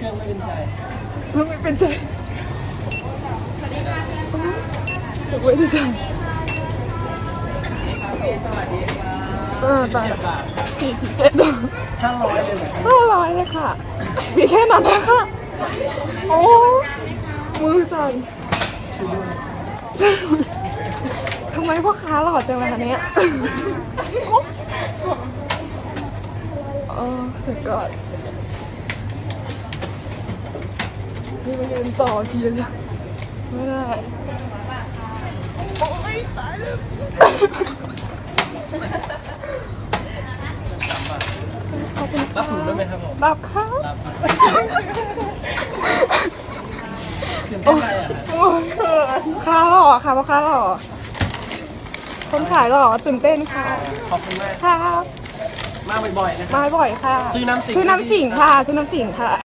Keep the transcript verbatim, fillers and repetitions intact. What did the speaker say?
รื่องไม่เป็นใจไม่เป็นใจถูกไว้ดีจังเออตายสี่สิบเจ็ดห้าร้อยเลยห้าร้อยเลยค่ะมีแค่นั้นนะคะโอ้มือสั่นทำไมพ่อค้าหล่อจังเลยคะเนี้ยเออเดี๋ยวก่อนนี่มายืนต่อทีเลยไม่ได้โอ้ยตายแล้วรับถุงได้ไหมครับผมรับค่ะถึงเท่าไหร่อ่ะค้าหล่อค่ะพ่อค้าหล่อคนขายหล่อตื่นเต้นค่ะขอบคุณมากค่ะมาบ่อยๆนะมาบ่อยค่ะซื้อน้ำสิงซื้อน้ำสิงค่ะซื้อน้ำสิงค่ะ